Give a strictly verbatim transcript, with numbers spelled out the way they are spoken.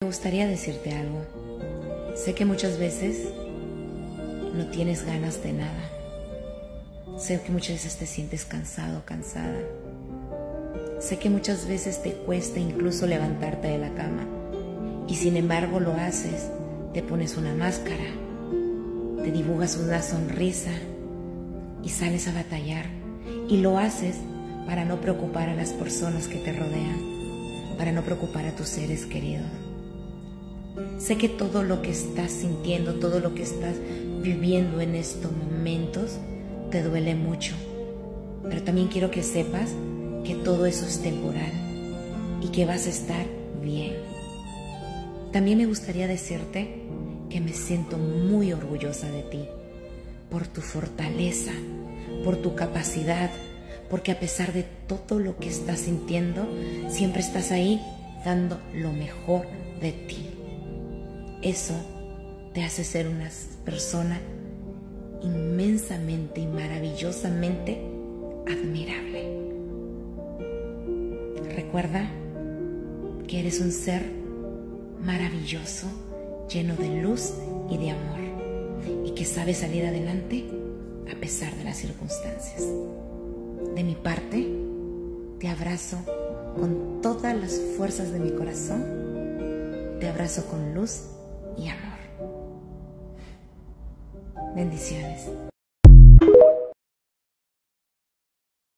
gustaría decirte algo. Sé que muchas veces no tienes ganas de nada. Sé que muchas veces te sientes cansado, cansada. Sé que muchas veces te cuesta incluso levantarte de la cama. Y sin embargo lo haces. Te pones una máscara, te dibujas una sonrisa y sales a batallar. Y lo haces para no preocupar a las personas que te rodean, para no preocupar a tus seres queridos. Sé que todo lo que estás sintiendo, todo lo que estás viviendo en estos momentos, te duele mucho. Pero también quiero que sepas que todo eso es temporal y que vas a estar bien. También me gustaría decirte que me siento muy orgullosa de ti, por tu fortaleza, por tu capacidad, porque a pesar de todo lo que estás sintiendo, siempre estás ahí dando lo mejor de ti. Eso te hace ser una persona inmensamente y maravillosamente admirable. Recuerda que eres un ser maravilloso, lleno de luz y de amor, y que sabe salir adelante a pesar de las circunstancias. De mi parte, te abrazo con todas las fuerzas de mi corazón, te abrazo con luz y amor. Bendiciones.